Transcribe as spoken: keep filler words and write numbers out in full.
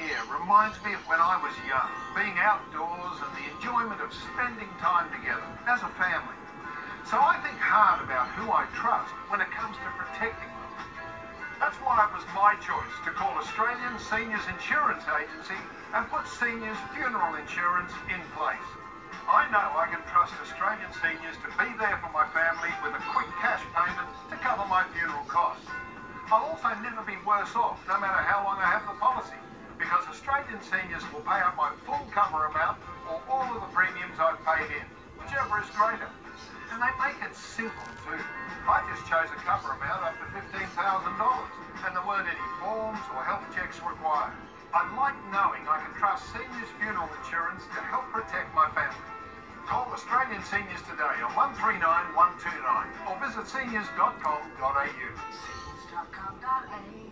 year reminds me of when I was young, being outdoors and the enjoyment of spending time together as a family. So I think hard about who I trust when it comes to protecting them. That's why it was my choice to call Australian Seniors Insurance Agency and put seniors funeral insurance in place. I know I can trust Australian seniors to be there for my family with a quick cash payment to cover my funeral costs. I'll also never be worse off, no matter how long I have the policy, because Australian seniors will pay out my full cover amount or all of the premiums I've paid in, whichever is greater. And they make it simple too. I just chose a cover amount up to fifteen thousand dollars, and there weren't any forms or health checks required. I like knowing I can trust seniors funeral insurance to help protect my family. Call Australian Seniors today on one three nine one two nine or visit seniors dot com dot a u. seniors dot com dot a u